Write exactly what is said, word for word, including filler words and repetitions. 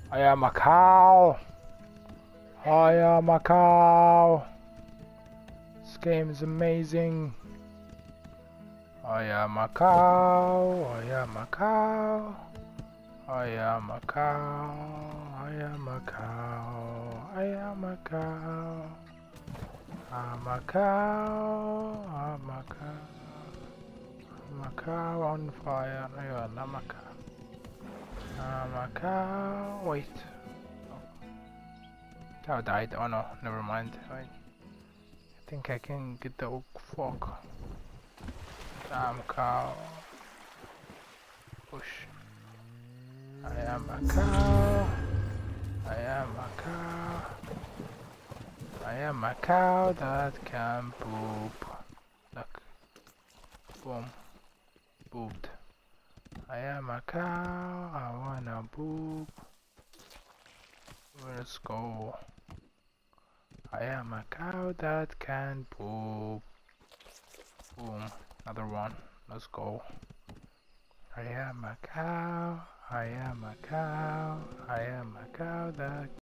I am a cow. I am a cow. This game is amazing. I am a cow. I am a cow. I am a cow. I am a cow. I am a cow. I'm a cow. I'm a cow. I'm a cow on fire. Ayun, I'm a cow. I'm a cow. Wait. Cow died. Oh no, never mind. Wait. I think I can get the oak fork. I'm a cow. Push. I am a cow. I am a cow. I am a cow that can poop. Look. Boom. Pooped. I am a cow. I wanna poop. Let's go. I am a cow that can poop. Boom. Another one. Let's go. I am a cow. I am a cow. I am a cow that